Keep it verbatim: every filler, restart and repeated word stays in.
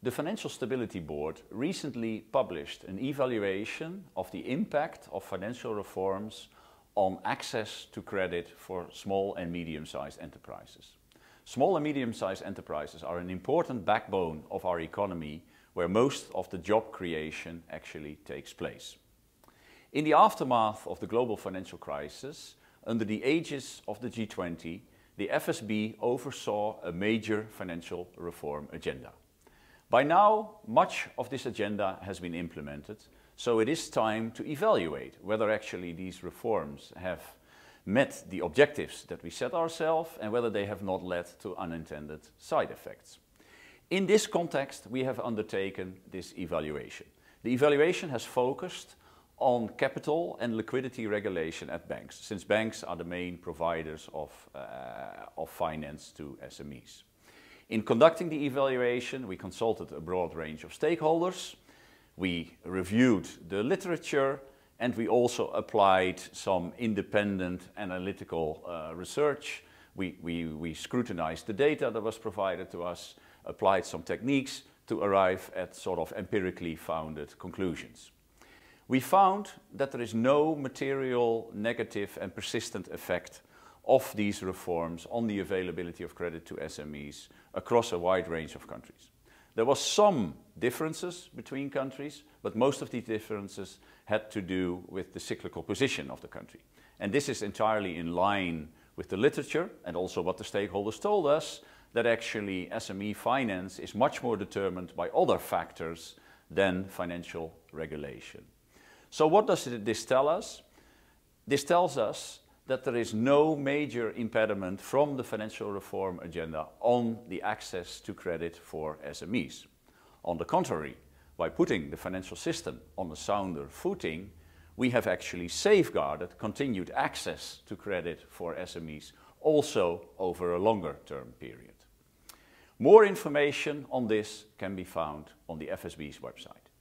The Financial Stability Board recently published an evaluation of the impact of financial reforms on access to credit for small and medium-sized enterprises. Small and medium-sized enterprises are an important backbone of our economy, where most of the job creation actually takes place. In the aftermath of the global financial crisis, under the aegis of the G twenty, the F S B oversaw a major financial reform agenda. By now, much of this agenda has been implemented, so it is time to evaluate whether actually these reforms have met the objectives that we set ourselves and whether they have not led to unintended side effects. In this context, we have undertaken this evaluation. The evaluation has focused on capital and liquidity regulation at banks, since banks are the main providers of, uh, of finance to S M Es. In conducting the evaluation, we consulted a broad range of stakeholders, we reviewed the literature, and we also applied some independent analytical uh, research. We, we, we scrutinized the data that was provided to us, applied some techniques to arrive at sort of empirically founded conclusions. We found that there is no material negative and persistent effect of these reforms on the availability of credit to S M Es across a wide range of countries. There was some differences between countries, but most of these differences had to do with the cyclical position of the country. And this is entirely in line with the literature and also what the stakeholders told us, that actually S M E finance is much more determined by other factors than financial regulation. So what does this tell us? This tells us that there is no major impediment from the financial reform agenda on the access to credit for S M Es. On the contrary, by putting the financial system on a sounder footing, we have actually safeguarded continued access to credit for S M Es also over a longer term period. More information on this can be found on the F S B's website.